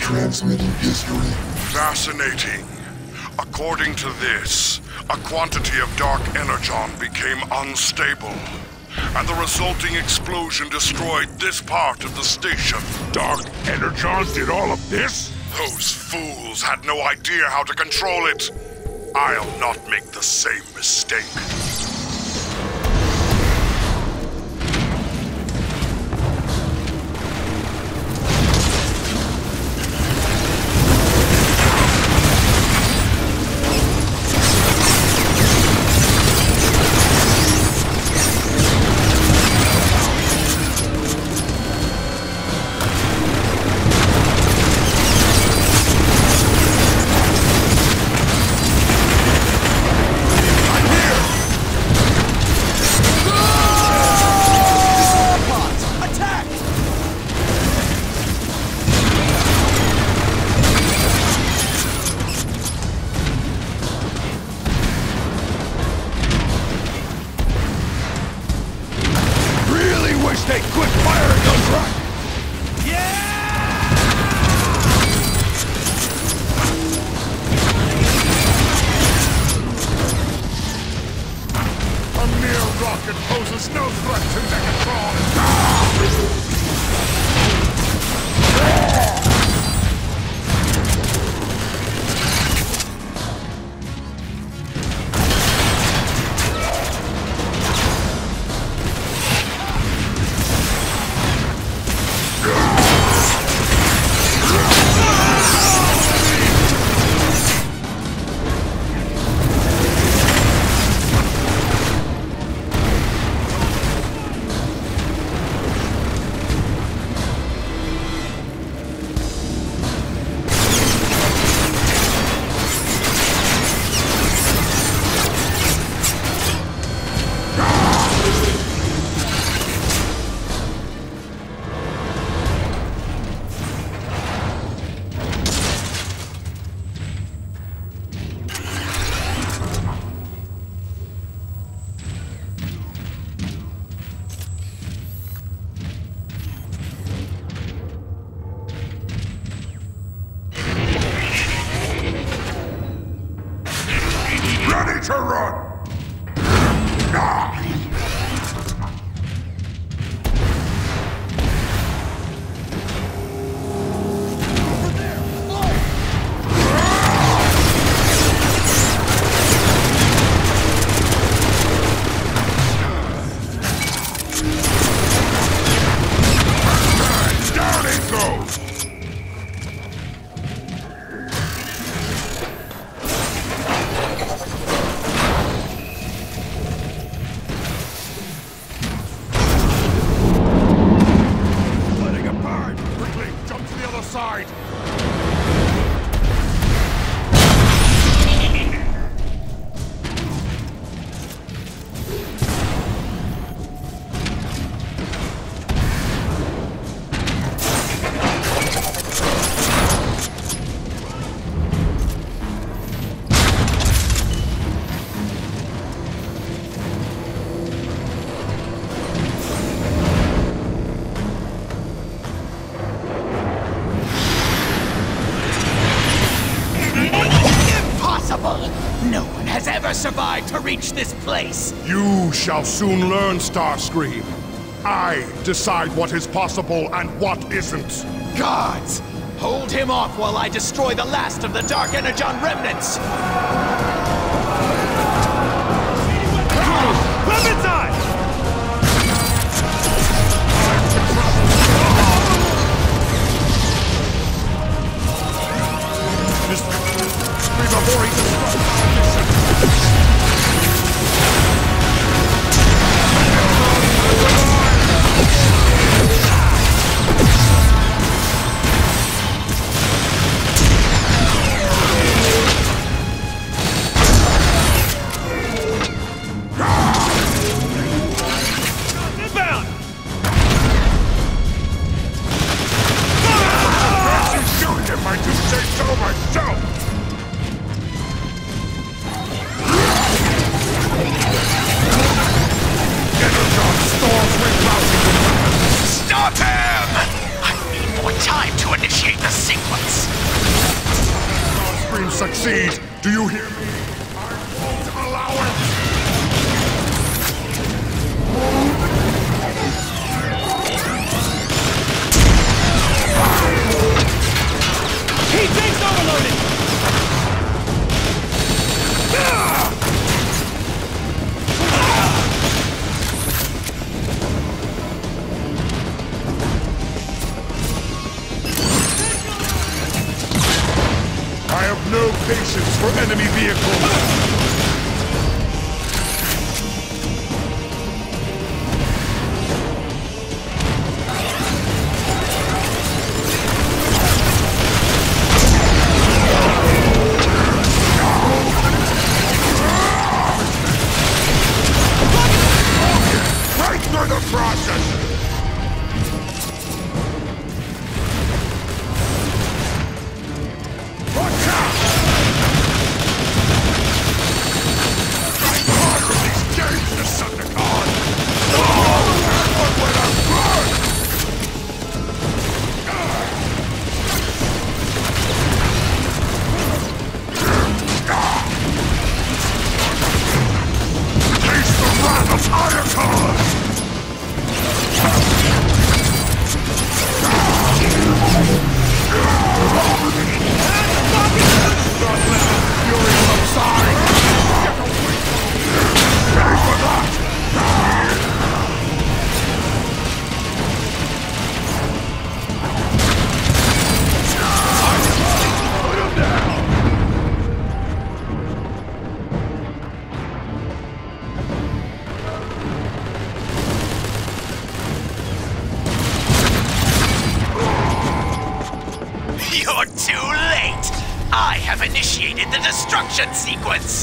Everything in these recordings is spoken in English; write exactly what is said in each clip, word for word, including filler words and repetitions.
Transmitting history. Fascinating. According to this, a quantity of dark energon became unstable, and the resulting explosion destroyed this part of the station. Dark energon did all of this? Those fools had no idea how to control it. I'll not make the same mistake. To run! Down it goes! Survived to reach this place. You shall soon learn, Starscream. I decide what is possible and what isn't. Gods! Hold him off while I destroy the last of the Dark Energon remnants! Weapons on! Before he destroys. succeed. Do you hear me? I won't allow it! Heat sinks overloaded! I have no patience for enemy vehicles. Right through the process. Decepticon! Oh, that one went up good! Taste the wrath of Cybertron! Fury subside! Ready for that! Put him down! You're too late! I have initiated the destruction sequence!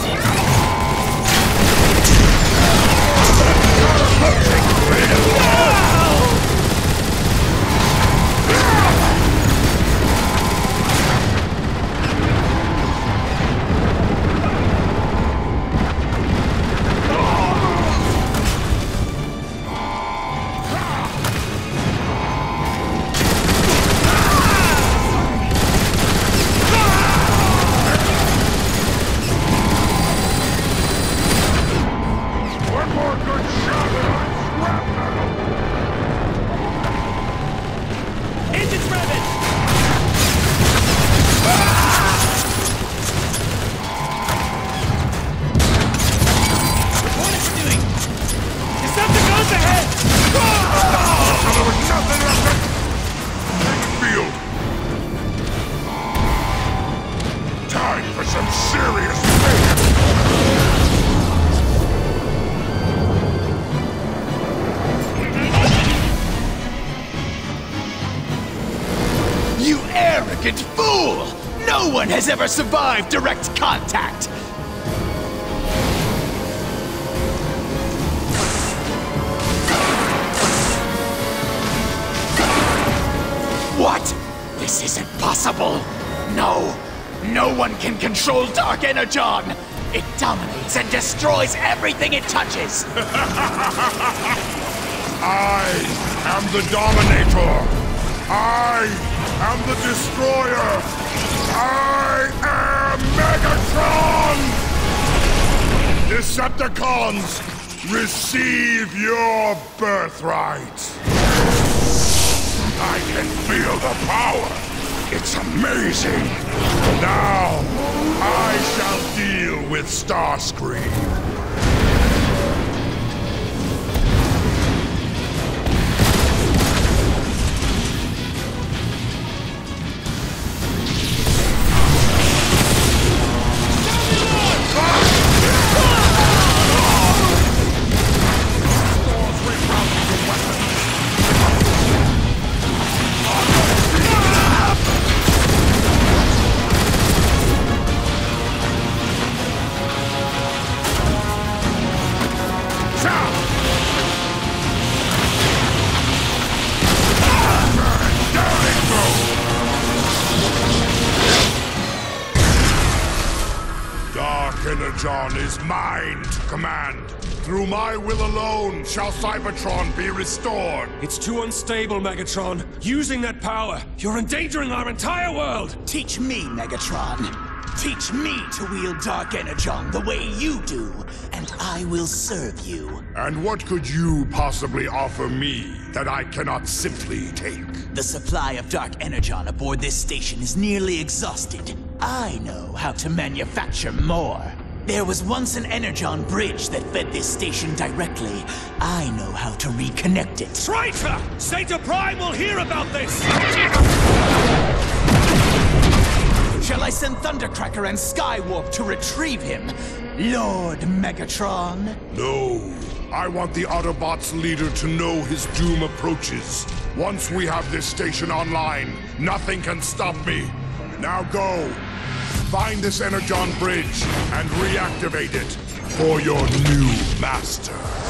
Fool! No one has ever survived direct contact! What? This isn't possible! No! No one can control Dark Energon! It dominates and destroys everything it touches! I am the Dominator! I am the Destroyer! I am Megatron! Decepticons, receive your birthright! I can feel the power! It's amazing! Now, I shall deal with Starscream. Energon is mine to command. Through my will alone shall Cybertron be restored. It's too unstable, Megatron. Using that power, you're endangering our entire world! Teach me, Megatron. Teach me to wield Dark Energon the way you do, and I will serve you. And what could you possibly offer me that I cannot simply take? The supply of Dark Energon aboard this station is nearly exhausted. I know how to manufacture more. There was once an Energon bridge that fed this station directly. I know how to reconnect it. Traitor! Zeta Prime will hear about this! Shall I send Thundercracker and Skywarp to retrieve him, Lord Megatron? No. I want the Autobots' leader to know his doom approaches. Once we have this station online, nothing can stop me. Now go. Find this Energon bridge and reactivate it for your new master.